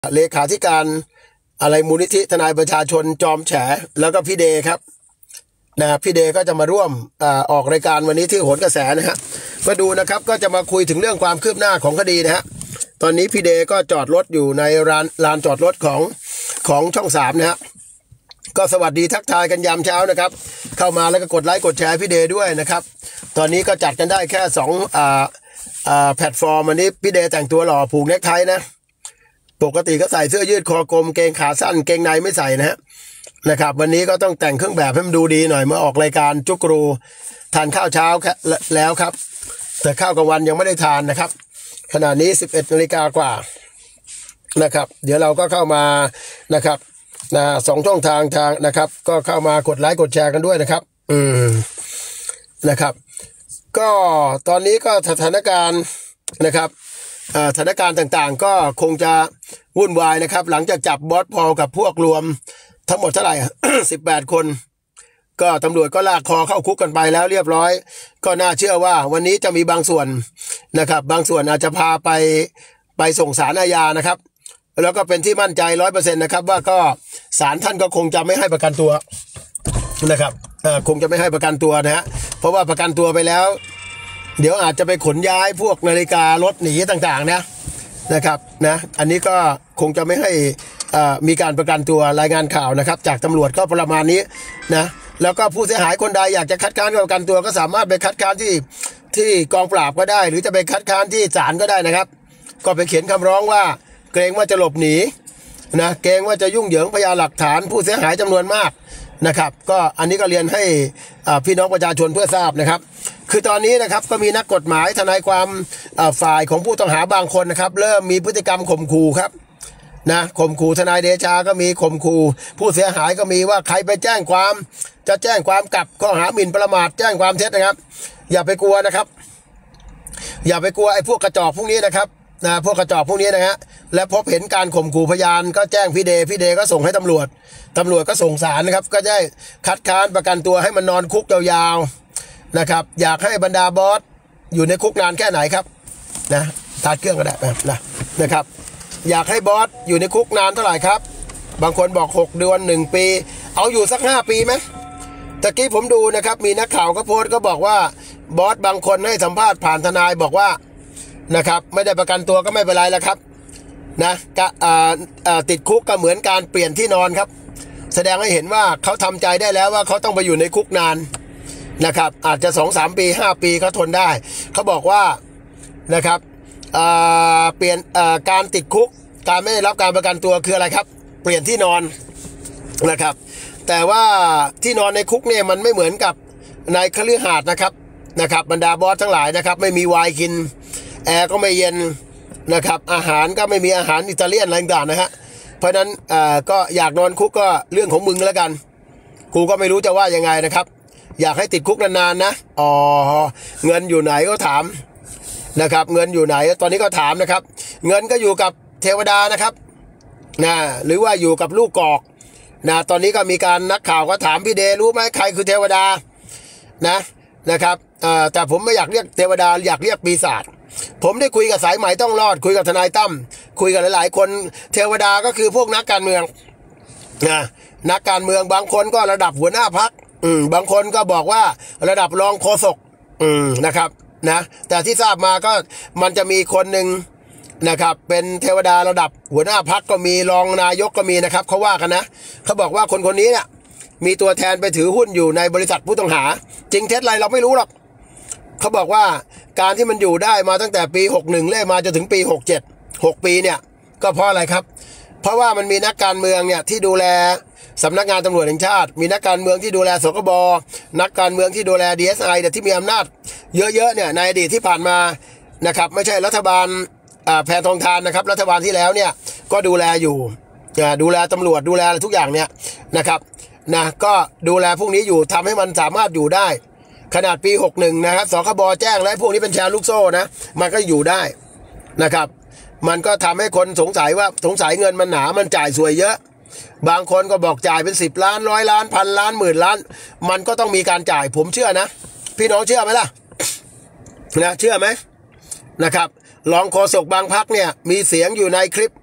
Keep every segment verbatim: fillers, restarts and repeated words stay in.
เลขาธิการอะไรมูลนิธิทนายประชาชนจอมแฉแล้วก็พี่เดครับนะพี่เดก็จะมาร่วมอออกรายการวันนี้ที่โหนกระแสนะฮะมาดูนะครับก็จะมาคุยถึงเรื่องความคืบหน้าของคดีนะฮะตอนนี้พี่เดก็จอดรถอยู่ในลานลานจอดรถของของช่องสามนะฮะก็สวัสดีทักทายกันยามเช้านะครับเข้ามาแล้วก็กดไลค์กดแชร์พี่เดด้วยนะครับตอนนี้ก็จัดกันได้แค่สองอ่าอ่าแพลตฟอร์มวันนี้พี่เดแต่งตัวหล่อผูกเนคไทนะปกติก็ใส่เสื้อยืดคอกลมเกงขาสั้นเกงในไม่ใส่นะฮะนะครับวันนี้ก็ต้องแต่งเครื่องแบบให้มันดูดีหน่อยมาออกรายการจุกรูทานข้าวเช้าแล้วครับแต่ข้าวกลางวันยังไม่ได้ทานนะครับขณะนี้สิบเอ็ดนาฬิกากว่านะครับเดี๋ยวเราก็เข้ามานะครับนะสองช่องทางทางนะครับก็เข้ามากดไลค์กดแชร์กันด้วยนะครับอืมนะครับก็ตอนนี้ก็สถานการณ์นะครับสถานการณ์ต่างๆก็คงจะวุ่นวายนะครับหลังจากจับบอสพอลกับพวกรวมทั้งหมดเท่าไหร่ สิบแปดคนก็ตำรวจก็ลากคอเข้าคุกกันไปแล้วเรียบร้อยก็น่าเชื่อว่าวันนี้จะมีบางส่วนนะครับบางส่วนอาจจะพาไปไปส่งศาลอาญานะครับแล้วก็เป็นที่มั่นใจร้อยเปอร์เซ็นต์นะครับว่าก็ศาลท่านก็คงจะไม่ให้ประกันตัวนะครับคงจะไม่ให้ประกันตัวนะฮะเพราะว่าประกันตัวไปแล้วเดี๋ยวอาจจะไปขนย้ายพวกนาฬิการถหนีต่างๆนะนะครับนะอันนี้ก็คงจะไม่ให้มีการประกันตัวรายงานข่าวนะครับจากตำรวจก็ประมาณนี้นะแล้วก็ผู้เสียหายคนใดอยากจะคัดค้านประกันตัวก็สามารถไปคัดค้านที่ที่กองปราบก็ได้หรือจะไปคัดค้านที่ศาลก็ได้นะครับก็ไปเขียนคำร้องว่าเกรงว่าจะหลบหนีนะเกรงว่าจะยุ่งเหยิงพยานหลักฐานผู้เสียหายจำนวนมากนะครับก็อันนี้ก็เรียนให้พี่น้องประชาชนเพื่อทราบนะครับคือตอนนี้นะครับก็มีนักกฎหมายทนายความฝ่ายของผู้ต้องหาบางคนนะครับเริ่มมีพฤติกรรมข่มขู่ครับนะข่มขู่ทนายเดชาก็มีข่มขู่ผู้เสียหายก็มีว่าใครไปแจ้งความจะแจ้งความกลับข้อหาหมิ่นประมาทแจ้งความเท็จนะครับอย่าไปกลัวนะครับอย่าไปกลัวไอ้พวกกระจอกพวกนี้นะครับนะพวกกระจอกพวกนี้นะฮะและพบเห็นการข่มขู่พยานก็แจ้งพี่เดพี่เดก็ส่งให้ตำรวจตำรวจก็ส่งศาลนะครับก็ได้คัดค้านประกันตัวให้มันนอนคุกยาวๆนะครับอยากให้บรรดาบอสอยู่ในคุกนานแค่ไหนครับนะตัดเครื่องก็ได้นะนะครับอยากให้บอสอยู่ในคุกนานเท่าไหร่ครับบางคนบอกหกเดือนหนึ่งปีเอาอยู่สักห้าปีไหมตะกี้ผมดูนะครับมีนักข่าวก็โพสต์ก็บอกว่าบอสบางคนให้สัมภาษณ์ผ่านทนายบอกว่านะครับไม่ได้ประกันตัวก็ไม่เป็นไรแล้วครับนะก็ติดคุกก็เหมือนการเปลี่ยนที่นอนครับแสดงให้เห็นว่าเขาทำใจได้แล้วว่าเขาต้องไปอยู่ในคุกนานนะครับอาจจะสองสามปีห้าปีเขาทนได้เขาบอกว่านะครับเปลี่ยนการติดคุกการไม่ได้รับการประกันตัวคืออะไรครับเปลี่ยนที่นอนนะครับแต่ว่าที่นอนในคุกเนี่ยมันไม่เหมือนกับในคฤหาสน์นะครับนะครับบรรดาบอสทั้งหลายนะครับไม่มีไวน์กินแอร์ก็ไม่เย็นนะครับอาหารก็ไม่มีอาหารอิตาเลียนอะไรต่างๆนะฮะเพราะนั้นก็อยากนอนคุกก็เรื่องของมึงแล้วกันกูก็ไม่รู้จะว่ายังไงนะครับอยากให้ติดคุกนานๆนะอ๋อเงินอยู่ไหนก็ถามนะครับเงินอยู่ไหนตอนนี้ก็ถามนะครับเงินก็อยู่กับเทวดานะครับนะหรือว่าอยู่กับลูกกอกนะตอนนี้ก็มีการนักข่าวก็ถามพี่เดรู้ไหมใครคือเทวดานะนะครับแต่ผมไม่อยากเรียกเทวดาอยากเรียกปีศาจผมได้คุยกับสายไหมต้องรอดคุยกับทนายตั้มคุยกับหลายๆคนเทวดาก็คือพวกนักการเมืองนะนักการเมืองบางคนก็ระดับหัวหน้าพรรคอืมบางคนก็บอกว่าระดับรองโฆษกอืมนะครับนะแต่ที่ทราบมาก็มันจะมีคนหนึ่งนะครับเป็นเทวดาระดับหัวหน้าพรรคก็มีรองนายกก็มีนะครับเขาว่ากันนะเขาบอกว่าคนคนนี้เนี่ยมีตัวแทนไปถือหุ้นอยู่ในบริษัทผู้ต้องหาจริงเท็จอะไรเราไม่รู้หรอกเขาบอกว่าการที่มันอยู่ได้มาตั้งแต่ปีหกสิบเอ็ดเล่มาจนถึงปีหกสิบเจ็ด หกปีเนี่ยก็เพราะอะไรครับเพราะว่ามันมีนักการเมืองเนี่ยที่ดูแลสำนักงานตำรวจแห่งชาติมีนักการเมืองที่ดูแลสคบนักการเมืองที่ดูแล ดี เอส ไอ แต่ที่มีอำนาจเยอะๆเนี่ยในอดีตที่ผ่านมานะครับไม่ใช่รัฐบาลแพทองทานนะครับรัฐบาลที่แล้วเนี่ยก็ดูแลอยู่ดูแลตำรวจดูแลทุกอย่างเนี่ยนะครับนะก็ดูแลพวกนี้อยู่ทำให้มันสามารถอยู่ได้ขนาดปีหกสิบเอ็ดนะครับสคบแจ้งและพวกนี้เป็นแชร์ลูกโซ่นะมันก็อยู่ได้นะครับมันก็ทำให้คนสงสัยว่าสงสัยเงินมันหนามันจ่ายสวยเยอะบางคนก็บอกจ่ายเป็นสิบล้านร้อยล้านพันล้านหมื่นล้านมันก็ต้องมีการจ่ายผมเชื่อนะพี่น้องเชื่อไหมล่ะนะเชื่อไหมนะครับรองโฆษกบางพรรคเนี่ยมีเสียงอยู่ในคลิป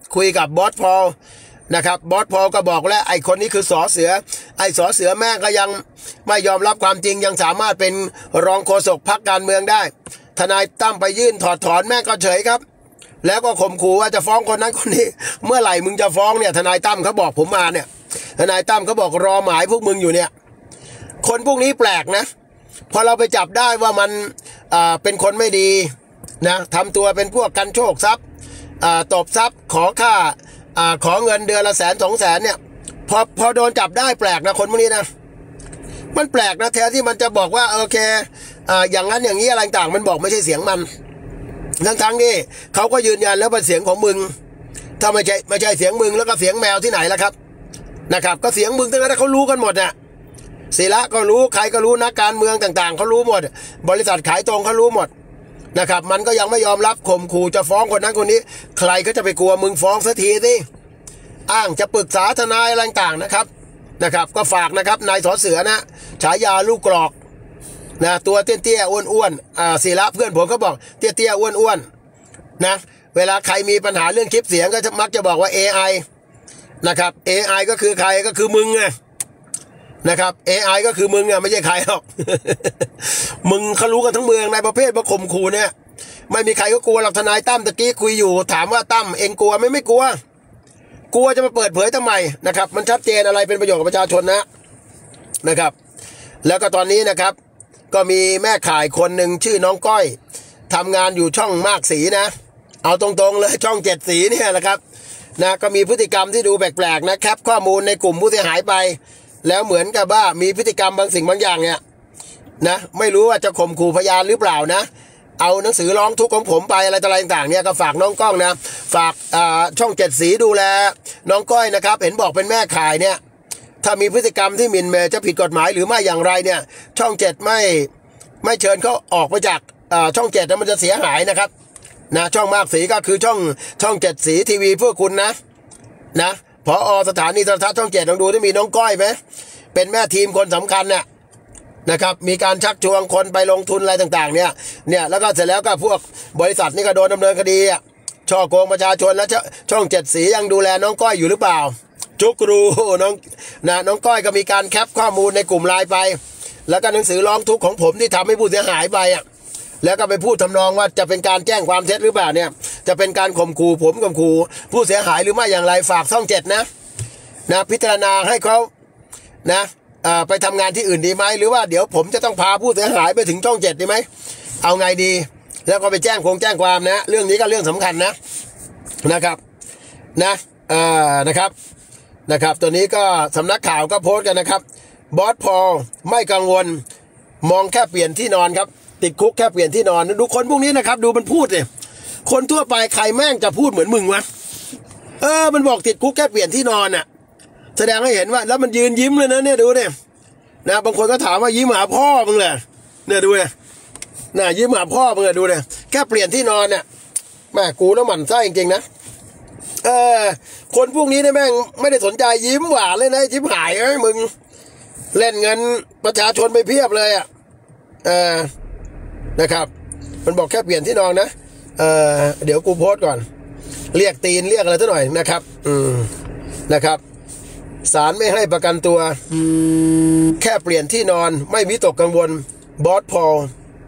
คุยกับบอสพอลนะครับบอสพอลก็บอกแล้วไอ้คนนี้คือสอเสือไอ้สอเสือแม่ก็ยังไม่ยอมรับความจริงยังสามารถเป็นรองโฆษกพรรคการเมืองได้ทนายตั้มไปยื่นถอดถอนแม่ก็เฉยครับแล้วก็ข่มขู่ว่าจะฟ้องคนนั้นคนนี้เมื่อไหร่มึงจะฟ้องเนี่ยทนายตั้มเขาบอกผมมาเนี่ยทนายตั้มเขาบอกรอหมายพวกมึงอยู่เนี่ยคนพวกนี้แปลกนะพอเราไปจับได้ว่ามันอ่าเป็นคนไม่ดีนะทำตัวเป็นพวกกันโชคทรัพย์อ่าตบทรัพย์ขอค่าอ่าขอเงินเดือนละแสนสองแสนเนี่ยพอพอโดนจับได้แปลกนะคนพวกนี้นะมันแปลกนะแท้ที่มันจะบอกว่าโอเคอ่าอย่างนั้นอย่างนี้อะไรต่างมันบอกไม่ใช่เสียงมันทั้งทั้งนี่เขาก็ยืนยันแล้วเป็นเสียงของมึงถ้าไม่ใช่ไม่ใช่เสียงมึงแล้วก็เสียงแมวที่ไหนล่ะครับนะครับก็เสียงมึงทั้งนั้นเขารู้กันหมดน่ะศิระก็รู้ใครก็รู้นักการเมืองต่างๆเขารู้หมดบริษัทขายตรงเขารู้หมดนะครับมันก็ยังไม่ยอมรับข่มขู่จะฟ้องคนนั้นคนนี้ใครก็จะไปกลัวมึงฟ้องสักทีสิอ้างจะปรึกษาทนายอะไรต่างๆนะครับนะครับก็ฝากนะครับนายสอเสือนะฉายาลูกกรอกนะตัวเตี้ยๆอ้วนๆอ่าศิระเพื่อนผมเขาบอกเตี้ยๆอ้วนๆนะเวลาใครมีปัญหาเรื่องคลิปเสียงก็จะมักจะบอกว่า เอ ไอ นะครับ เอ ไอ ก็คือใครก็คือมึงไงนะครับ เอ ไอ ก็คือมึงอะไม่ใช่ใครหรอก มึงเขารู้กันทั้งเมืองในประเภทว่าข่มขู่เนี่ยไม่มีใครก็กลัวหรอกทนายตั้มตะกี้คุยอยู่ถามว่าตั้มเองกลัวไหมไม่กลัวกลัวจะมาเปิดเผยทำไมนะครับมันชัดเจนอะไรเป็นประโยชน์กับประชาชนนะนะครับแล้วก็ตอนนี้นะครับก็มีแม่ข่ายคนหนึ่งชื่อน้องก้อยทำงานอยู่ช่องมากสีนะเอาตรงๆเลยช่องเจ็ดสีเนี่ยแหละครับนะก็มีพฤติกรรมที่ดูแปลกๆนะแคปข้อมูลในกลุ่มผู้เสียหายไปแล้วเหมือนกับว่ามีพฤติกรรมบางสิ่งบางอย่างเนี่ยนะไม่รู้ว่าจะข่มขู่พยานหรือเปล่านะเอาหนังสือร้องทุกข์ของผมไปอะไรต่างๆต่างเนี่ยก็ฝากน้องก้องนะฝากช่องเจ็ดสีดูแลน้องก้อยนะครับเห็นบอกเป็นแม่ข่ายเนี่ยถ้ามีพฤติกรรมที่หมิ่นเหม่อจะผิดกฎหมายหรือไม่อย่างไรเนี่ยช่องเจ็ดไม่ไม่เชิญเขาออกไปจากช่องเจ็ดแล้วมันจะเสียหายนะครับนะช่องมากสีก็คือช่องช่องเจ็ดสีทีวีเพื่อคุณนะนะผอ.สถานีโทรทัศน์ช่องเจ็ดลองดูที่มีน้องก้อยไหมเป็นแม่ทีมคนสำคัญเนี่ยนะครับมีการชักชวนคนไปลงทุนอะไรต่างๆเนี่ยเนี่ยแล้วก็เสร็จแล้วก็พวกบริษัทนี่ก็โดนดำเนินคดีอ่ะช่อโกงประชาชนแล้วช่องเจ็ดสียังดูแลน้องก้อยอยู่หรือเปล่าจุกรูน้องนะน้องก้อยก็มีการแคปข้อมูลในกลุ่มไลน์ไปแล้วก็หนังสือร้องทุกข์ของผมที่ทำให้ผู้เสียหายไปอ่ะแล้วก็ไปพูดทำนองว่าจะเป็นการแจ้งความเท็จหรือเปล่าเนี่ยจะเป็นการข่มขู่ผมข่มขู่ผู้เสียหายหรือไม่อย่างไรฝากช่องเจ็ดนะนะพิจารณาให้เขานะไปทำงานที่อื่นดีไหมหรือว่าเดี๋ยวผมจะต้องพาผู้เสียหายไปถึงช่องเจ็ดดีไหมเอาไงดีแล้วก็ไปแจ้งคงแจ้งความนะเรื่องนี้ก็เรื่องสำคัญนะนะครับนะอ่านะครับนะครับตัวนี้ก็สำนักข่าวก็โพสต์กันนะครับบอสพอลไม่กังวลมองแค่เปลี่ยนที่นอนครับติดคุกแค่เปลี่ยนที่นอนดูคนพวกนี้นะครับดูมันพูดเลยคนทั่วไปใครแม่งจะพูดเหมือนมึงวะเออมันบอกติดคุกแค่เปลี่ยนที่นอนอ่ะแสดงให้เห็นว่าแล้วมันยืนยิ้มเลยนะเนี่ยดูเนี่ยนะบางคนก็ถามว่ายิ้มหาพ่อมึงแหละเนี่ยดูเนี่ยน่ะยิ้มหาพ่อมึงเลยดูเนี่ยแค่เปลี่ยนที่นอนเนี่ยแม่กูแล้วหมั่นไส้จริงๆนะเออคนพวกนี้เนี่ยแม่งไม่ได้สนใจยิ้มหวานเลยนะยิ้มหายไอ้มึงเล่นเงินประชาชนไปเพียบเลยอ่ะเออนะครับมันบอกแค่เปลี่ยนที่นอนนะเออเดี๋ยวกูโพสต์ก่อนเรียกตีนเรียกอะไรสักหน่อยนะครับอืมนะครับศาลไม่ให้ประกันตัวแค่เปลี่ยนที่นอนไม่วิตกกังวลบอสพอล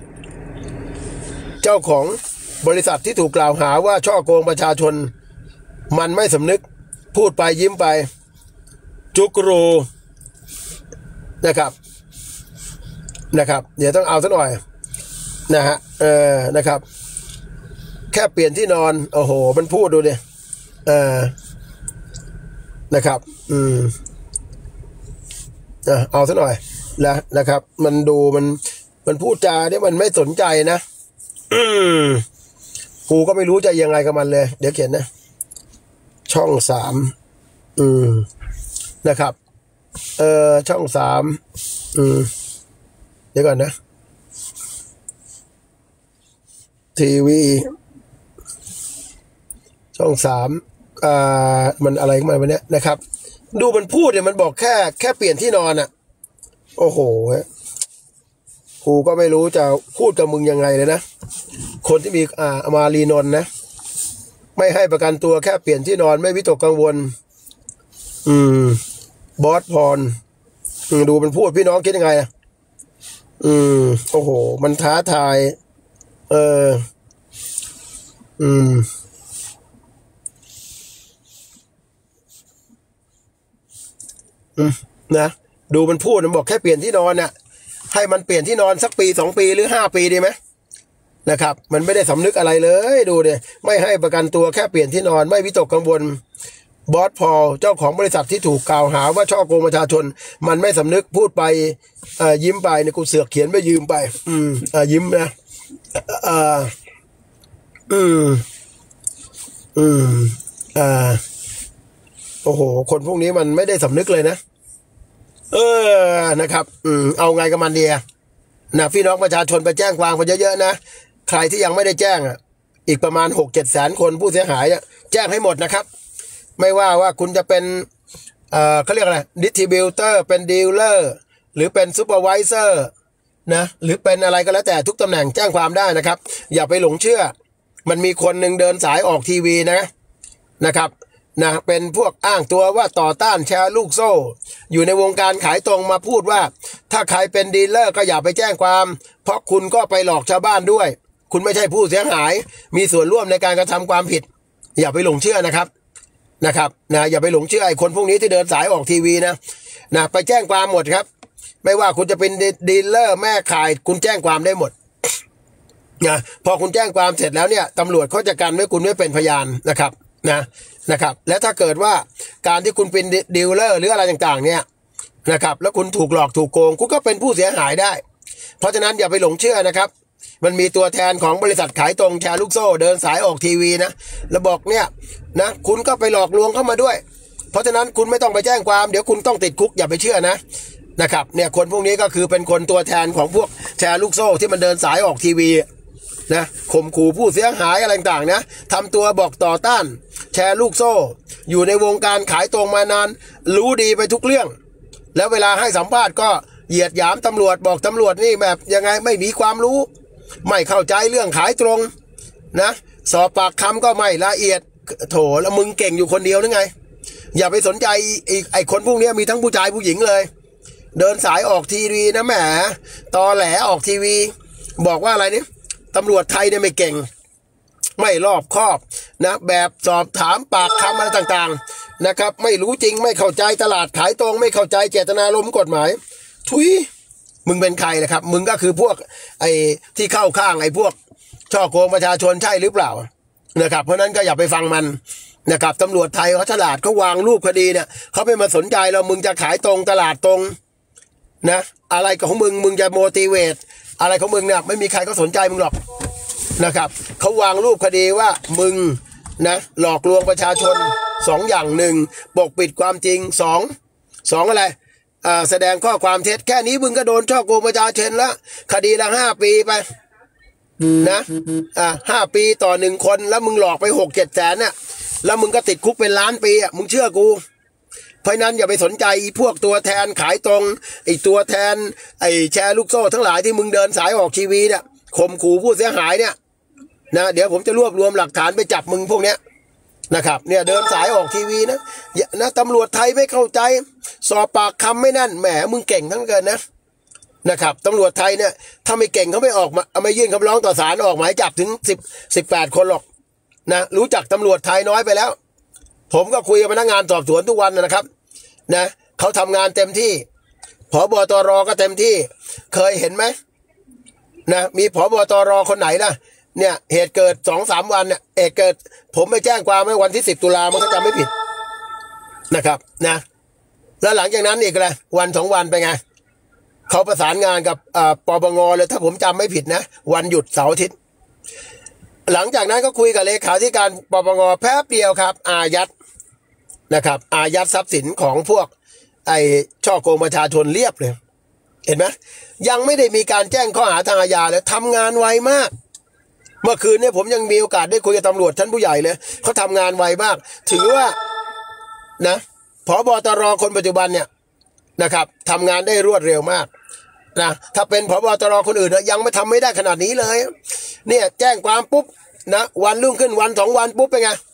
เจ้าของบริษัทที่ถูกกล่าวหาว่าช่อโกงประชาชนมันไม่สำนึกพูดไปยิ้มไปจุกรูนะครับนะครับเดี๋ยวต้องเอาสักหน่อยนะฮะเออนะครับแค่เปลี่ยนที่นอนโอ้โหมันพูดดูดิเออนะครับอืมอ่ะเอาซะหน่อยนะนะครับมันดูมันมันพูดจาเนี่ยมันไม่สนใจนะอืมกูก็ไม่รู้จะยังไงกับมันเลยเดี๋ยวเขียนนะช่องสามอืมนะครับเออช่องสามอืมเดี๋ยวก่อนนะทีวีช่องสามอ่ามันอะไรขึ้นมาวันนี้นะครับดูมันพูดเนี่ยมันบอกแค่แค่เปลี่ยนที่นอนอ่ะโอ้โหกูก็ไม่รู้จะพูดกับมึงยังไงเลยนะคนที่มีอ่ามารีนนท์นะไม่ให้ประกันตัวแค่เปลี่ยนที่นอนไม่วิตกกังวลอืมบอสพรดูมันพูดพี่น้องคิดยังไงอ่ะอืมโอ้โหมันท้าทายเอออืมอืมนะดูมันพูดมันบอกแค่เปลี่ยนที่นอนน่ะให้มันเปลี่ยนที่นอนสักปีสองปีหรือห้าปีดีไหมนะครับมันไม่ได้สำนึกอะไรเลยดูดิไม่ให้ประกันตัวแค่เปลี่ยนที่นอนไม่วิตกกังวลบอสพอลเจ้าของบริษัทที่ถูกกล่าวหาว่าช่อโกงประชาชนมันไม่สำนึกพูดไปเอ่อยิ้มไปเนี่ยกูเสือกเขียนไม่ยืมไปอืมเอ่อยิ้มนะเอ่ออืมอืมอ่าโอ้โหคนพวกนี้มันไม่ได้สำนึกเลยนะเออนะครับอืมเอาไงกับมันดีนะพี่น้องประชาชนไปแจ้งความกันเยอะๆนะใครที่ยังไม่ได้แจ้งอ่ะอีกประมาณหกเจ็ดแสนคนผู้เสียหายเนี่ยแจ้งให้หมดนะครับไม่ว่าว่าคุณจะเป็นเอ่อเขาเรียกอะไรดิสทริบิวเตอร์เป็นดีลเลอร์หรือเป็นซูเปอร์ไวเซอร์นะหรือเป็นอะไรก็แล้วแต่ทุกตำแหน่งแจ้งความได้นะครับอย่าไปหลงเชื่อมันมีคนหนึ่งเดินสายออกทีวีนะนะครับนะเป็นพวกอ้างตัวว่าต่อต้านแชร์ลูกโซ่อยู่ในวงการขายตรงมาพูดว่าถ้าใครเป็นดีลเลอร์ก็อย่าไปแจ้งความเพราะคุณก็ไปหลอกชาวบ้านด้วยคุณไม่ใช่ผู้เสียหายมีส่วนร่วมในการกระทำความผิดอย่าไปหลงเชื่อนะครับนะครับนะอย่าไปหลงเชื่อไอ้คนพวกนี้ที่เดินสายออกทีวีนะนะไปแจ้งความหมดครับไม่ว่าคุณจะเป็นดีลเลอร์แม่ขายคุณแจ้งความได้หมดนะพอคุณแจ้งความเสร็จแล้วเนี่ยตำรวจเขาจะกันไม่คุณไม่เป็นพยานนะครับนะนะครับและถ้าเกิดว่าการที่คุณเป็นดีลเลอร์หรืออะไรต่างๆเนี่ยนะครับแล้วคุณถูกหลอกถูกโกงคุณก็เป็นผู้เสียหายได้เพราะฉะนั้นอย่าไปหลงเชื่อนะครับมันมีตัวแทนของบริษัทขายตรงแชร์ลูกโซ่เดินสายออกทีวีนะแล้วบอกเนี่ยนะคุณก็ไปหลอกลวงเข้ามาด้วยเพราะฉะนั้นคุณไม่ต้องไปแจ้งความเดี๋ยวคุณต้องติดคุกอย่าไปเชื่อนะนะครับเนี่ยคนพวกนี้ก็คือเป็นคนตัวแทนของพวกแชร์ลูกโซ่ที่มันเดินสายออกทีวีนะข่มขู่ผู้เสียหายอะไรต่างๆนะทำตัวบอกต่อต้านแชร์ลูกโซ่อยู่ในวงการขายตรงมานานรู้ดีไปทุกเรื่องแล้วเวลาให้สัมภาษณ์ก็เหยียดหยามตำรวจบอกตำรวจนี่แบบยังไงไม่มีความรู้ไม่เข้าใจเรื่องขายตรงนะสอบปากคำก็ไม่ละเอียดโถแล้วมึงเก่งอยู่คนเดียวหรือไงอย่าไปสนใจไอ้ไอ้คนพวกนี้มีทั้งผู้ชายผู้หญิงเลยเดินสายออกทีวีนะแหมตอแหลออกทีวีบอกว่าอะไรนี่ตำรวจไทยเนี่ยไม่เก่งไม่รอบคอบนะแบบสอบถามปากคำอะไรต่างๆนะครับไม่รู้จริงไม่เข้าใจตลาดขายตรงไม่เข้าใจเจตนารมณ์กฎหมายทุยมึงเป็นใครนะครับมึงก็คือพวกไอ้ที่เข้าข้างไอ้พวกช่อโกงประชาชนใช่หรือเปล่านะครับเพราะนั้นก็อย่าไปฟังมันนะครับตำรวจไทยเขาฉลาดเขาวางรูปคดีเนี่ยเขาไม่มาสนใจเรามึงจะขายตรงตลาดตรงนะอะไรของมึงมึงจะโมติเวตอะไรของมึงเนี่ยไม่มีใครก็สนใจมึงหรอกนะครับเขาวางรูปคดีว่ามึงนะหลอกลวงประชาชนสองอย่างหนึ่งปกปิดความจริงสองสองอะไรอ่าแสดงข้อความเท็จแค่นี้มึงก็โดนช่อโกงประชาชนละคดีละห้าปีไปนะอ่าห้าปีต่อหนึ่งคนแล้วมึงหลอกไปหกเจ็ดแสนเนี่ยแล้วมึงก็ติดคุกเป็นล้านปีอ่ะมึงเชื่อกูเพราะนั้นอย่าไปสนใจพวกตัวแทนขายตรงไอ้ตัวแทนไอ้แชร์ลูกโซ่ทั้งหลายที่มึงเดินสายออกทีวีเนี่ยข่มขู่ผู้เสียหายเนี่ยนะเดี๋ยวผมจะรวบรวมหลักฐานไปจับมึงพวกเนี้ยนะครับเนี่ยเดินสายออกทีวีนะนะตำรวจไทยไม่เข้าใจสอบปากคำไม่นั่นแหมมึงเก่งทั้งเกินนะนะครับตำรวจไทยเนี่ยถ้าไม่เก่งเขาไม่ออกมาไม่ยื่นคำร้องต่อศาลออกหมายจับถึงสิบสิบแปดคนหรอกนะรู้จักตำรวจไทยน้อยไปแล้วผมก็คุยกับพนักงานสอบสวนทุกวันนะครับนะเขาทำงานเต็มที่ผบตรก็เต็มที่เคยเห็นไหมนะมีผบตรคนไหนล่ะเนี่ยเหตุเกิดสองสามวันเนี่ยเหตุเกิดผมไปแจ้งความเมื่อวันที่สิบตุลามันก็จำไม่ผิดนะครับนะแล้วหลังจากนั้นอีกอะไรวันสองวันไปไงเขาประสานงานกับปปงเลยถ้าผมจำไม่ผิดนะวันหยุดเสาร์อาทิตย์หลังจากนั้นก็คุยกับเลขาธิการปปงแป๊บเดียวครับอายัดนะครับอายัดทรัพย์สินของพวกไอ้ช่อโกงประชาชนเรียบเลยเห็นไหมยังไม่ได้มีการแจ้งข้อหาทางอาญาเลยทำงานไวมากเมื่อคืนนี้ผมยังมีโอกาสได้คุยกับตำรวจท่านผู้ใหญ่เลยเขาทำงานไวมากถือว่านะผบตรคนปัจจุบันเนี่ยนะครับทำงานได้รวดเร็วมากนะถ้าเป็นผบตรคนอื่นยังไม่ทำไม่ได้ขนาดนี้เลยเนี่ยแจ้งความปุ๊บนะวันรุ่งขึ้นวันสองวันปุ๊บเป็นไง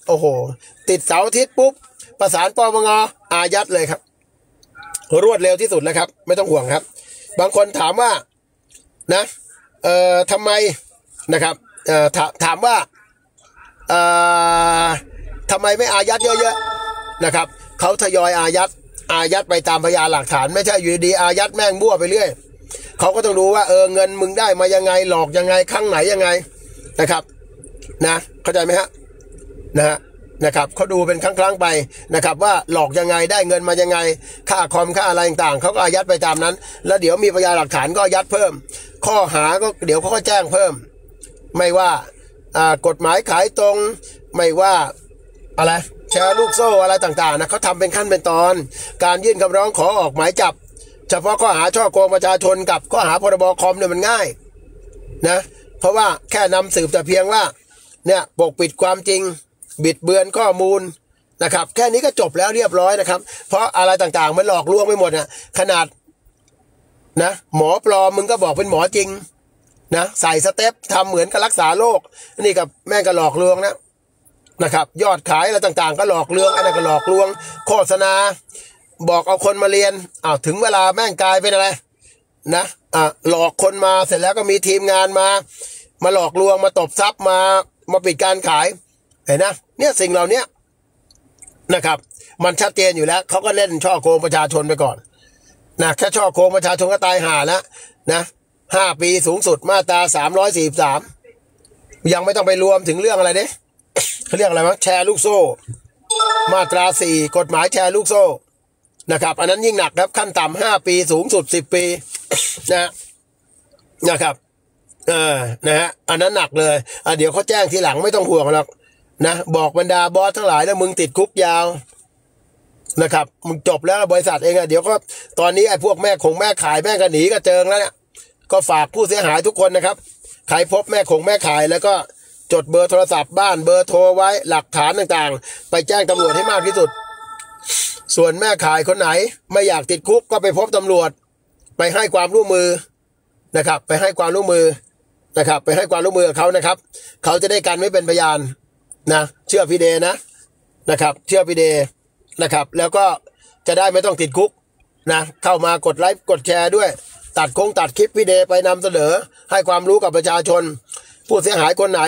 โอ้โหติดเสาร์อาทิตย์ปุ๊บประสานปปงอายัดเลยครับรวดเร็วที่สุดแล้วครับไม่ต้องห่วงครับบางคนถามว่านะเอ่อทำไมนะครับเอ่อถามถามว่าเอ่อทำไมไม่อายัดเยอะๆนะครับเขาทยอยอายัดอายัดไปตามพยานหลักฐานไม่ใช่อยู่ดีอายัดแม่งมั่วไปเรื่อยเขาก็ต้องรู้ว่าเออเงินมึงได้มายังไงหลอกยังไงครั้งไหนยังไงนะครับนะเข้าใจไหมฮะนะฮะนะครับเขาดูเป็นครั้งๆไปนะครับว่าหลอกยังไงได้เงินมายังไงค่าคอมค่าอะไรต่างๆเขาก็อายัดไปตามนั้นแล้วเดี๋ยวมีพยานหลักฐานก็อายัดเพิ่มข้อหาก็เดี๋ยวเขาก็แจ้งเพิ่มไม่ว่าอ่ากฎหมายขายตรงไม่ว่าอะไรแชร์ลูกโซ่อะไรต่างๆนะเขาทำเป็นขั้นเป็นตอนการยื่นคำร้องขอออกหมายจับเฉพาะข้อหาช่อโกงประชาชนกับข้อหาพรบคอมเนี่ยมันง่ายนะเพราะว่าแค่นำสืบแต่เพียงว่าเนี่ยปกปิดความจริงบิดเบือนข้อมูลนะครับแค่นี้ก็จบแล้วเรียบร้อยนะครับเพราะอะไรต่างๆมันหลอกลวงไปหมดนะขนาดนะหมอปลอมมึงก็บอกเป็นหมอจริงนะใส่สเต็ปทำเหมือนกับรักษาโรคนี่กับแม่งก็หลอกลวงนะนะครับยอดขายอะไรต่างๆก็หลอกลวงอะไรก็หลอกลวงโฆษณาบอกเอาคนมาเรียนอ้าวถึงเวลาแม่งกลายเป็นอะไรนะอ่ะหลอกคนมาเสร็จแล้วก็มีทีมงานมามาหลอกลวงมาตบทรัพย์มามาปิดการขายเห็นนะเนี่ยสิ่งเหล่านี้นะครับมันชัดเจนอยู่แล้วเขาก็เล่นช่อโกงประชาชนไปก่อนนะแค่ช่อโกงประชาชนก็ตายห่าแล้วนะห้าปีสูงสุดมาตราสามร้อยสี่สิบสามยังไม่ต้องไปรวมถึงเรื่องอะไรเนี่ยเขาเรียกอะไรวะแชร์ลูกโซ่มาตราสี่กฎหมายแชร์ลูกโซ่นะครับอันนั้นยิ่งหนักครับขั้นต่ำห้าปีสูงสุดสิบปีนะนะครับเออนะฮะอันนั้นหนักเลยอ่ะเดี๋ยวเขาแจ้งทีหลังไม่ต้องห่วงหรอกนะบอกบรรดาบอสทั้งหลายแล้วมึงติดคุกยาวนะครับมึงจบแล้วบริษัทเองอ่ะเดี๋ยวก็ตอนนี้ไอ้พวกแม่คงแม่ขายแม่ก็หนีก็เจิงแล้วเนี่ยก็ฝากผู้เสียหายทุกคนนะครับใครพบแม่คงแม่ขายแล้วก็จดเบอร์โทรศัพท์บ้านเบอร์โทรไว้หลักฐานต่างๆไปแจ้งตำรวจให้มากที่สุดส่วนแม่ขายคนไหนไม่อยากติดคุกก็ไปพบตำรวจไปให้ความร่วมมือนะครับไปให้ความร่วมมือนะครับไปให้ความร่วมมือกับเขานะครับเขาจะได้กันไม่เป็นพยานนะเชื่อพี่เดนะนะครับเชื่อพี่เดนะครับแล้วก็จะได้ไม่ต้องติดคุกนะเข้ามากดไลค์กดแชร์ด้วยตัดคงตัดคลิปพี่เดไปนำเสนอให้ความรู้กับประชาชนผู้เสียหายคนไหน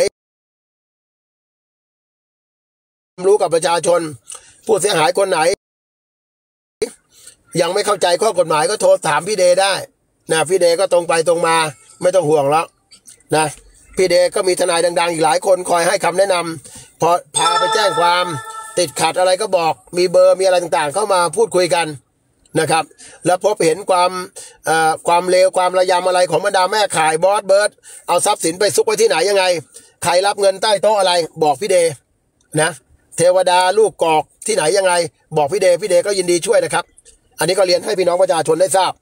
รู้กับประชาชนผู้เสียหายคนไหนยังไม่เข้าใจข้อกฎหมายก็โทรถามพี่เดได้นะพี่เดก็ตรงไปตรงมาไม่ต้องห่วงแล้วนะพี่เดก็มีทนายดังๆอีกหลายคนคอยให้คำแนะนำพอพาไปแจ้งความติดขัดอะไรก็บอกมีเบอร์มีอะไรต่างๆเข้ามาพูดคุยกันนะครับแล้วพบเห็นความเอ่อความเลวความระยำอะไรของบรรดาแม่ขายบอสเบิร์ดเอาทรัพย์สินไปซุกไว้ที่ไหนยังไงใครรับเงินใต้โต๊ะอะไรบอกพี่เดนะเทวดาลูกกอกที่ไหนยังไงบอกพี่เดพี่เดก็ยินดีช่วยนะครับอันนี้ก็เรียนให้พี่น้องประชาชนได้ทราบ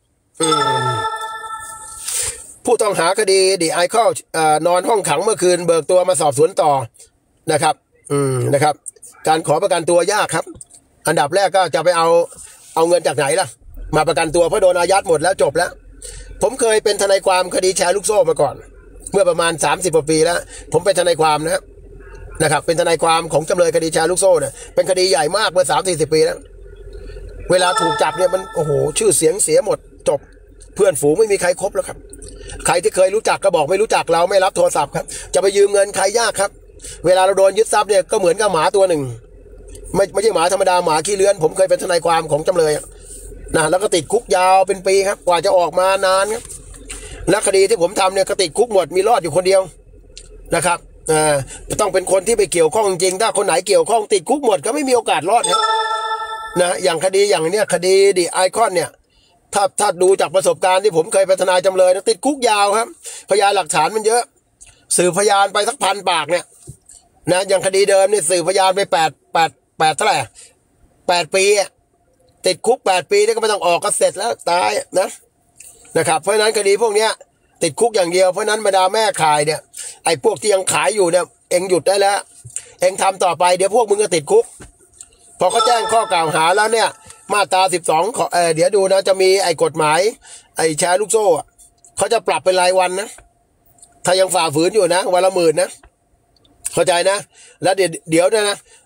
ผู้ต้องหาคดีดิไอคอลนอนห้องขังเมื่อคืนเบิกตัวมาสอบสวนต่อนะครับอืมนะครับการขอประกันตัวยากครับอันดับแรกก็จะไปเอาเอาเงินจากไหนล่ะมาประกันตัวเพราะโดนอายัดหมดแล้วจบแล้วผมเคยเป็นทนายความคดีแชร์ลูกโซ่มาก่อนเมื่อประมาณสามสิบกว่าปีแล้วผมเป็นทนายความนะนะครับเป็นทนายความของจำเลยคดีแชร์ลูกโซ่เนี่ยเป็นคดีใหญ่มากเมื่อสามสี่สิบปีแล้วเวลาถูกจับเนี่ยมันโอ้โหชื่อเสียงเสียหมดจบเพื่อนฝูงไม่มีใครครบแล้วครับใครที่เคยรู้จักก็บอกไม่รู้จักเราไม่รับโทรศัพท์ครับจะไปยืมเงินใครยากครับเวลาเราโดนยึดทรัพย์เนี่ยก็เหมือนกับหมาตัวหนึ่งไม่ไม่ใช่หมาธรรมดาหมาขี้เลื้อนผมเคยเป็นทนายความของจำเลยนะแล้วก็ติดคุกยาวเป็นปีครับกว่าจะออกมานานครับและคดีที่ผมทำเนี่ยก็ติดคุกหมดมีรอดอยู่คนเดียวนะครับอ่าต้องเป็นคนที่ไปเกี่ยวข้องจริงถ้าคนไหนเกี่ยวข้องติดคุกหมดก็ไม่มีโอกาสรอดนะนะอย่างคดีอย่างเนี้ยคดีดิไอคอนเนี่ยถ้าถ้าดูจากประสบการณ์ที่ผมเคยเป็นทนายจำเลยนะติดคุกยาวครับพยานหลักฐานมันเยอะสืบพยานไปสักพันปากเนี่ยนะอย่างคดีเดิมนี่สืบพยานไปแปดแปดแปดเท่าไหร่แปดปีติดคุกแปดปีนี่ก็ไม่ต้องออกก็เสร็จแล้วตายนะนะครับเพราะฉะนั้นคดีพวกเนี้ยติดคุกอย่างเดียวเพราะนั้นบรรดาแม่ขายเนี่ยไอ้พวกที่ยังขายอยู่เนี่ยเอ็งหยุดได้แล้วเอ็งทำต่อไปเดี๋ยวพวกมึงก็ติดคุกพอเขาแจ้งข้อกล่าวหาแล้วเนี่ยมาตราสิบสองเออเดี๋ยวดูนะจะมีไอ้กฎหมายไอ้แชร์ลูกโซ่เขาจะปรับเป็นรายวันนะถ้ายังฝ่าฝืนอยู่นะวันละหมื่นนะเข้าใจนะแล้วเดี๋ยวเดี๋ยวนะ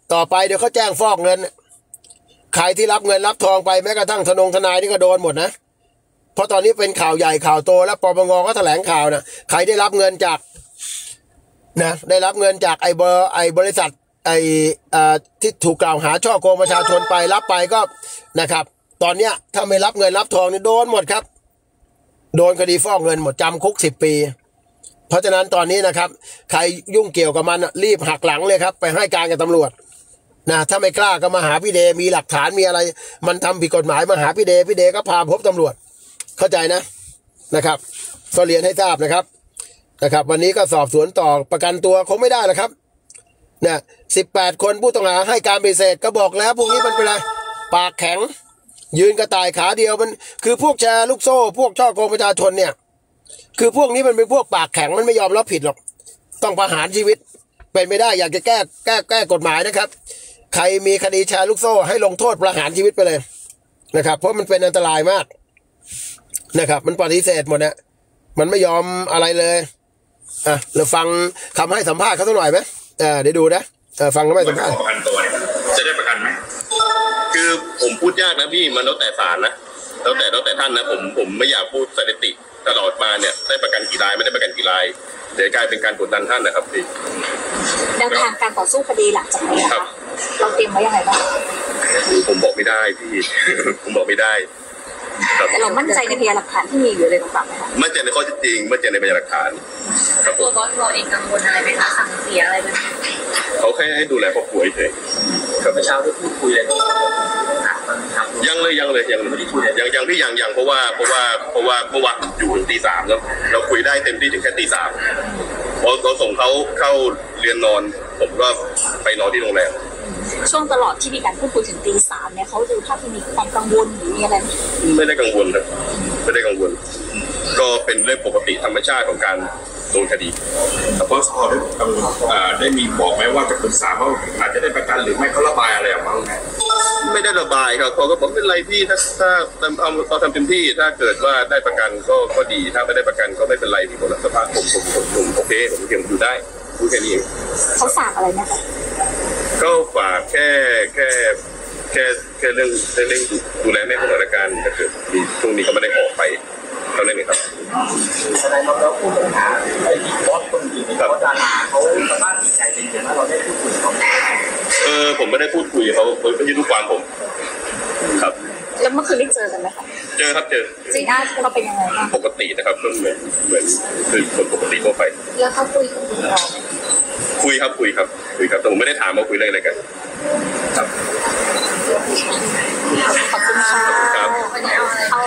ต่อไปเดี๋ยวเขาแจ้งฟอกเงินใครที่รับเงินรับทองไปแม้กระทั่งทนงทนายนี่ก็โดนหมดนะเพราะตอนนี้เป็นข่าวใหญ่ข่าวโตแล้วปปงก็แถลงข่าวนะใครได้รับเงินจากนะได้รับเงินจากไอ้เบอร์ไอ้บริษัทไอ้อ่าที่ถูกกล่าวหาช่อโกงประชาชนไปรับไปก็นะครับตอนเนี้ยถ้าไม่รับเงินรับทองนี่โดนหมดครับโดนคดีฟอกเงินหมดจำคุกสิบปีเพราะฉะนั้นตอนนี้นะครับใครยุ่งเกี่ยวกับมันรีบหักหลังเลยครับไปให้การกับตำรวจนะถ้าไม่กล้าก็มาหาพี่เดมีหลักฐานมีอะไรมันทำผิดกฎหมายมาหาพี่เดพี่เดก็พาพบตำรวจเข้าใจนะนะครับก็เรียนให้ทราบนะครับนะครับวันนี้ก็สอบสวนต่อประกันตัวคงไม่ได้แล้วครับเนี่ยสิบแปดคนผู้ต้องหาให้การปฏิเสธก็บอกแล้วพวกนี้มันเป็นอะไรปากแข็งยืนกระต่ายขาเดียวมันคือพวกแชร์ลูกโซ่พวกช่อโกงประชาชนเนี่ยคือพวกนี้มันเป็นพวกปากแข็งมันไม่ยอมรับผิดหรอกต้องประหารชีวิตเป็นไม่ได้อยากจะแก้แก้แก้กฎหมายนะครับใครมีคดีแชร์ลูกโซ่ให้ลงโทษประหารชีวิตไปเลยนะครับเพราะมันเป็นอันตรายมากนะครับมันปฏิเสธหมดนะมันไม่ยอมอะไรเลยอ่ะเราฟังคำให้สัมภาษณ์เขาสักหน่อยไหมอ่าเดี๋ยวดูนะอ่าฟังเขาไม่สัมภาษณ์ประกันตัวเนี่ยจะได้ประกันไหมคือผมพูดยากนะพี่มันแล้วแต่ศาลนะแล้วแต่แล้วแต่ท่านนะผมผมไม่อยากพูดสถิติตลอดมาเนี่ยได้ประกันกี่รายไม่ได้ประกันกี่รายเดี๋ยวกลายเป็นการกดดันท่านนะครับพี่แนวทางการต่อสู้คดีหลังจากนี้นะคะเราเตรียมไว้ยังไงบ้างผมบอกไม่ได้พี่ผมบอกไม่ได้แต่เรามั่นใจในพยานหลักฐานที่มีอยู่เลยต่างๆไหมคะมั่นใจในข้อเท็จจริงมั่นใจในพยานหลักฐานตัวบอสเราเองกังวลอะไรไหมคะสั่งเสียอะไรไหมเขาแค่ให้ดูแลครอบครัวเฉยเมื่อเช้าได้พูดคุยอะไรยังเลยยังเลยยังยังยังพี่ยังยังเพราะว่าเพราะว่าเพราะว่าเมื่อวานอยู่ถึงตีสามแล้วเราคุยได้เต็มที่ถึงแค่ตีสามพอเราส่งเขาเข้าเรียนนอนผมก็ไปนอนที่โรงแรมช่วงตลอดที่มีการพูดคุยถึงตีสามเนี่ยเขาดูท่าที่มีความกังวลหรือมีอะไรไม่ได้กังวลนะไม่ได้กังวลก็เป็นเรื่องปกติธรรมชาติของการโดนคดีแต่พอสอได้กังวลได้มีบอกไหมว่าจะปรึกษาว่าอาจจะได้ประกันหรือไม่เขาระบายอะไรออกมาไงไม่ได้ระบายครับเขาก็บอกเป็นไรพี่ถ้าถ้าทำเราทำเต็มที่ถ้าเกิดว่าได้ประกันก็ก็ดีถ้าไม่ได้ประกันก็ไม่เป็นไรที่ผมสภาพผมผมผมผมโอเคผมเพียงอยู่ได้พูดแค่นี้เขาฝากอะไรนะคะก็ฝากแค่แค่แค่แค่เรื่องเรื่องดูแลแม่ของราชการถ้าเกิดมีช่วงนี้ก็ไม่ได้ออกไปเท่านั้นเองครับแสดงว่าเราพูดปัญหาไอ้ที่บอสคนอื่นที่บอสดาราเขาสามารถดีใจเป็นอย่างนั้นเราได้พูดคุยเขาเออผมไม่ได้พูดคุยเขาไม่ยื่นทุกความผมครับแล้วเมื่อคืนได้เจอกันไหมคะเจอครับเจอสีหน้าเขาเป็นยังไงบ้างปกตินะครับเหมือนเหมือนคือคนปกติทั่วไปแล้วเขาคุยกับคุณเราคุยครับคุยครับคุยครับแต่ผมไม่ได้ถามว่าคุยเรื่องอะไรกันครับขอบคุณค่ะครับเอา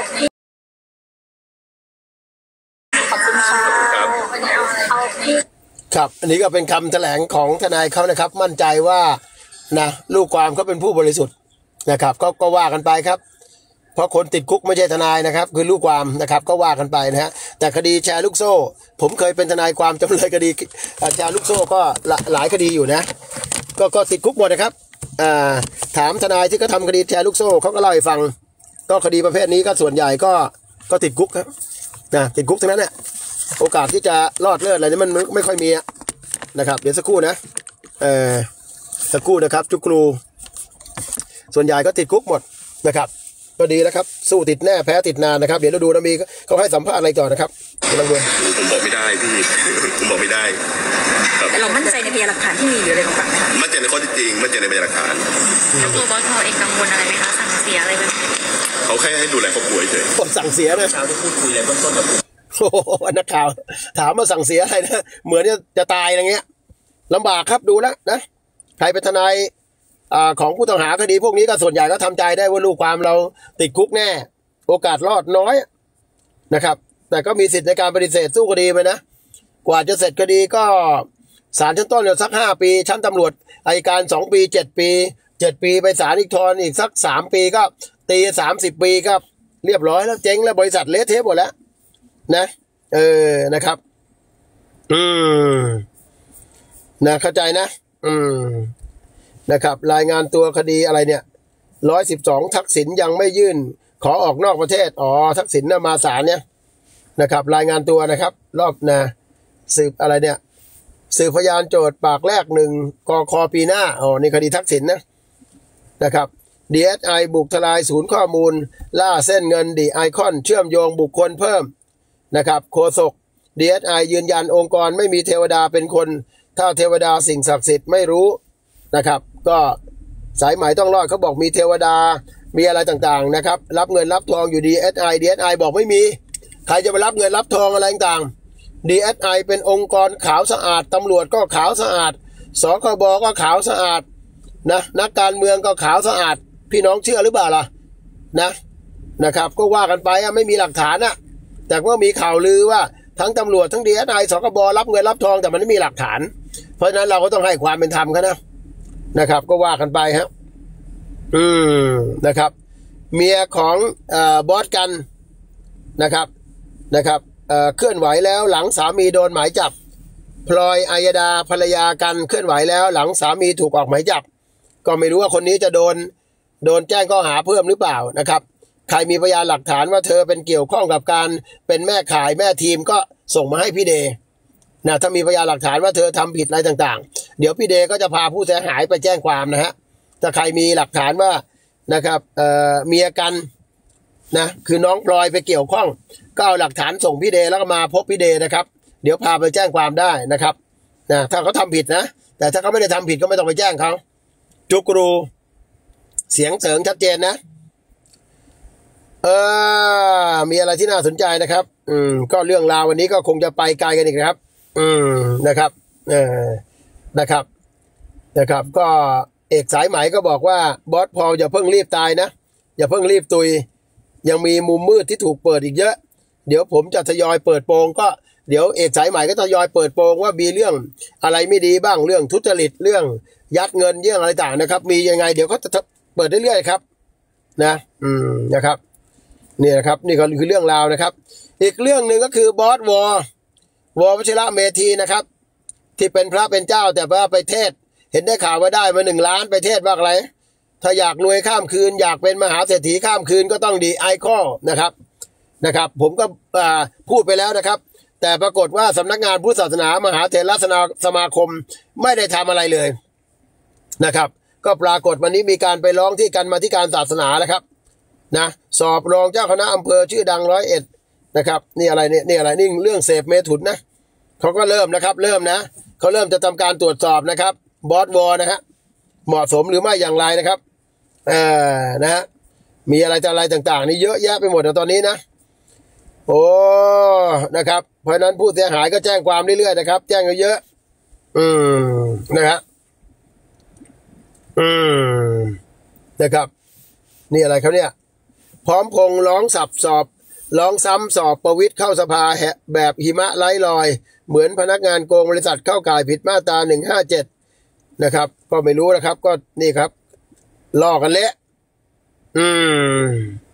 ขอบคุณค่ะครับเอาครับอันนี้ก็เป็นคำแถลงของทนายเขานะครับมั่นใจว่านะลูกความเขาเป็นผู้บริสุทธิ์นะครับก็ก็ว่ากันไปครับเพราะคนติดคุกไม่ใช่ทนายนะครับคือลูกความนะครับก็ว่ากันไปนะฮะแต่คดีแชร์ลูกโซ่ผมเคยเป็นทนายความจำเลยคดีแชร์ลูกโซ่ก็หลายคดีอยู่นะก็ก็ติดคุกหมดนะครับอ่าถามทนายที่เขาทำคดีแชร์ลูกโซ่เขาก็เล่าให้ฟังก็คดีประเภทนี้ก็ส่วนใหญ่ก็ก็ติดคุกครับนะติดคุกทั้งนั้นแหละโอกาสที่จะรอดเลือดอะไรนี่มันไม่ค่อยมีนะครับเดี๋ยวสักครู่นะเออสักครู่นะครับจุกรูส่วนใหญ่ก็ติดคุกหมดนะครับก็ดีแล้วครับสู้ติดแน่แพ้ติดนานนะครับเดี๋ยวเราดูนะมีเขาให้สัมภาษณ์อะไรก่อนนะครับลองดูผมบอกไม่ได้พี่ผมบอกไม่ได้แต่เรามั่นใจในพยานหลักฐานที่มีอยู่เลยต่างๆมั่นใจในข้อเท็จจริงมั่นใจในพยานหลักฐานแล้วตัวบอสเราเองกังวลอะไรไหมคะสั่งเสียอะไรไหมเขาแค่ให้ดูแลครอบครัวเฉยผมสั่งเสียนะเช้าที่พูดคุยอะไรเบื้องต้นกับโอ้โหนักข่าวถามมาสั่งเสียอะไรนะเหมือนจะจะตายอะไรเงี้ยลำบากครับดูแล้วนะใครเป็นทนายของผู้ต้องหาคดีพวกนี้ก็ส่วนใหญ่ก็ทำใจได้ว่าลูกความเราติดคุกแน่โอกาสรอดน้อยนะครับแต่ก็มีสิทธิ์ในการปฏิเสธสู้คดีไปนะกว่าจะเสร็จคดีก็ศาลชั้นต้นเนี่ยสักห้าปีชั้นตำรวจอัยการสองปีเจ็ดปีเจ็ดปีไปศาลอีกทอนอีกสักสามปีก็ตีสามสิบปีครับเรียบร้อยแล้วเจ๊งแล้วบริษัทเละเทะหมดแล้วนะเออนะครับอืมนะเข้าใจนะอืมนะครับรายงานตัวคดีอะไรเนี่ยร้อยสิบสองทักษิณยังไม่ยื่นขอออกนอกประเทศอ๋อทักษิณน่ะมาศาลเนี่ยนะครับรายงานตัวนะครับรอบนะสืบอะไรเนี่ยสืบพยานโจทย์ปากแรกหนึ่งกคปีหน้าอ๋อในคดีทักษิณนะนะครับ ดี เอส ไอ บุกทลายศูนย์ข้อมูลล่าเส้นเงินดีไอคอนเชื่อมโยงบุคคลเพิ่มนะครับโฆษก ดี เอส ไอ ยืนยันองค์กรไม่มีเทวดาเป็นคนถ้าเทวดาสิ่งศักดิ์สิทธิ์ไม่รู้นะครับก็สายไหมต้องรอดเขาบอกมีเทวดามีอะไรต่างๆนะครับรับเงินรับทองอยู่ ดี เอส ไอ ดี เอส ไอ บอกไม่มีใครจะไปรับเงินรับทองอะไรต่างๆ ดี เอส ไอ เป็นองค์กรขาวสะอาดตำรวจก็ขาวสะอาดสคบก็ขาวสะอาดนะนักการเมืองก็ขาวสะอาดพี่น้องเชื่อหรือเปล่าล่ะนะนะครับก็ว่ากันไปอ่ะไม่มีหลักฐานอ่ะแต่ก็มีข่าวลือว่าทั้งตำรวจทั้ง ดี เอส ไอ สคบรับเงินรับทองแต่มันไม่มีหลักฐานเพราะฉะนั้นเราก็ต้องให้ความเป็นธรรมกันนะนะครับก็ว่ากันไปฮะอืมนะครับเมียของเอ่อบอสกันนะครับนะครับเอ่อเคลื่อนไหวแล้วหลังสามีโดนหมายจับพลอยอัยดาภรรยากันเคลื่อนไหวแล้วหลังสามีถูกออกหมายจับก็ไม่รู้ว่าคนนี้จะโดนโดนแจ้งข้อหาเพิ่มหรือเปล่านะครับใครมีพยานหลักฐานว่าเธอเป็นเกี่ยวข้องกับการเป็นแม่ขายแม่ทีมก็ส่งมาให้พี่เดนะถ้ามีพยานหลักฐานว่าเธอทำผิดอะไรต่างๆเดี๋ยวพี่เดก็จะพาผู้เสียหายไปแจ้งความนะฮะถ้าใครมีหลักฐานว่านะครับเอ่อเมียกันนะคือน้องพลอยไปเกี่ยวข้องก็เอาหลักฐานส่งพี่เดแล้วก็มาพบพี่เดนะครับเดี๋ยวพาไปแจ้งความได้นะครับนะถ้าเขาทำผิดนะแต่ถ้าเขาไม่ได้ทำผิดก็ไม่ต้องไปแจ้งเขาจุกรูเสียงเสริงชัดเจนนะเออมีอะไรที่น่าสนใจนะครับอืมก็เรื่องราววันนี้ก็คงจะไปไกลกันอีกนะครับอืมนะครับเออนะครับนะครับก็เอกสายไหมก็บอกว่าบอสพอลอย่าเพิ่งรีบตายนะอย่าเพิ่งรีบตุยยังมีมุมมืดที่ถูกเปิดอีกเยอะเดี๋ยวผมจะทยอยเปิดโปงก็เดี๋ยวเอกสายไหมก็ทยอยเปิดโปงว่ามีเรื่องอะไรไม่ดีบ้างเรื่องทุจริตเรื่องยัดเงินเรื่องอะไรต่างนะครับมียังไงเดี๋ยวก็จะเปิดเรื่อยๆครับนะอืมนะครับนี่นะครับนี่ก็คือเรื่องราวนะครับอีกเรื่องหนึ่งก็คือบอสวอวอวชิระเมธีนะครับที่เป็นพระเป็นเจ้าแต่ว่าไปเทศเห็นได้ข่าวว่าได้มาหนึ่งล้านไปเทศว่าอะไรถ้าอยากรวยข้ามคืนอยากเป็นมหาเศรษฐีข้ามคืนก็ต้องดีไอคอลนะครับนะครับผมก็พูดไปแล้วนะครับแต่ปรากฏว่าสำนักงานพุทธศาสนามหาเถรสมาคมไม่ได้ทำอะไรเลยนะครับก็ปรากฏวันนี้มีการไปร้องที่กรรมาธิการศาสนาแล้วครับนะสอบรองเจ้าคณะอำเภอชื่อดังร้อยเอ็ดนะครับนี่อะไรเนี่ยนี่อะไรนี่เรื่องเสพเมถุนนะเขาก็เริ่มนะครับเริ่มนะเขาเริ่มจะทำการตรวจสอบนะครับบอสวอนะฮะเหมาะสมหรือไม่อย่างไรนะครับเอ่อนะฮะมีอะไรต่ออะไรต่างๆนี่เยอะแยะไปหมดนะตอนนี้นะโอ้นะครับเพราะนั้นผู้เสียหายก็แจ้งความเรื่อยๆนะครับแจ้งเยอะๆอืมนะครับอืมนะครับนี่อะไรเขาเนี่ยพร้อมพงษ์ร้องสับสอบร้องซ้ำสอบประวิตรเข้าสภาแบบหิมะไร้รอยเหมือนพนักงานโกงบริษัทเข้าข่ายผิดมาตราหนึ่งห้าเจ็ดนะครับก็ไม่รู้นะครับก็นี่ครับล่อกันเละอืม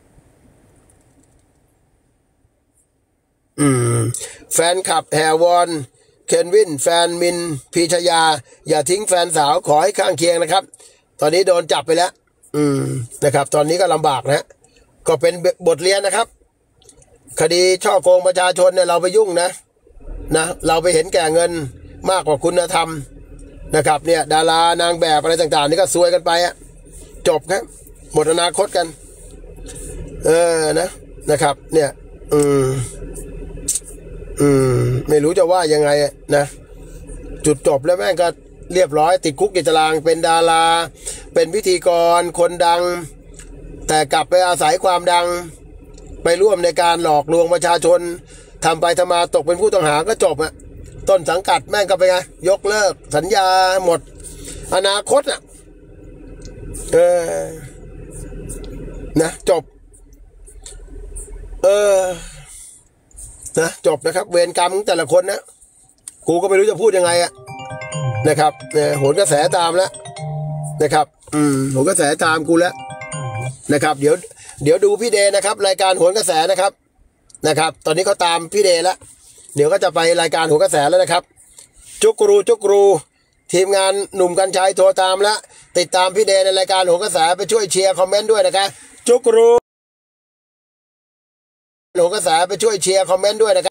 อืมแฟนคลับแห่วอนเคนวินแฟนมินพีชยาอย่าทิ้งแฟนสาวขอให้ข้างเคียงนะครับตอนนี้โดนจับไปแล้วอืมนะครับตอนนี้ก็ลำบากนะก็เป็นบทเรียนนะครับคดีช่อโกงประชาชนเนี่ยเราไปยุ่งนะนะเราไปเห็นแก่เงินมากกว่าคุณธรรมนะครับเนี่ยดารานางแบบอะไรต่างๆนี่ก็ซวยกันไปอ่ะจบครับหมดอนาคตกันเออนะนะครับเนี่ยอืมอืมไม่รู้จะว่ายังไงนะจุดจบแล้วแม่งก็เรียบร้อยติดคุกติดตารางเป็นดาราเป็นพิธีกรคนดังแต่กลับไปอาศัยความดังไปร่วมในการหลอกลวงประชาชนทำไปทำมาตกเป็นผู้ต้องหาก็จบอะต้นสังกัดแม่งก็ไปไงยกเลิกสัญญาหมดอนาคตอะเออนะจบเออนะจบนะครับเวรกรรมแต่ละคนนะกูก็ไม่รู้จะพูดยังไงอะนะครับเนี่ยโหนกระแสตามแล้วนะครับอืมโหนกระแสตามกูแล้วนะครับเดี๋ยวเดี๋ยวดูพี่เดนะครับรายการโหนกระแสนะครับนะครับตอนนี้เขาตามพี่เดแล้วเดี๋ยวก็จะไปรายการโหนกระแสแล้วนะครับจุกรูจุกรูทีมงานหนุ่มกัญชัยโทรตามแล้วติดตามพี่เดในรายการโหนกระแสไปช่วยเชียร์คอมเมนต์ด้วยนะครับจุกรูโหนกระแสไปช่วยเชียร์คอมเมนต์ด้วยนะครับ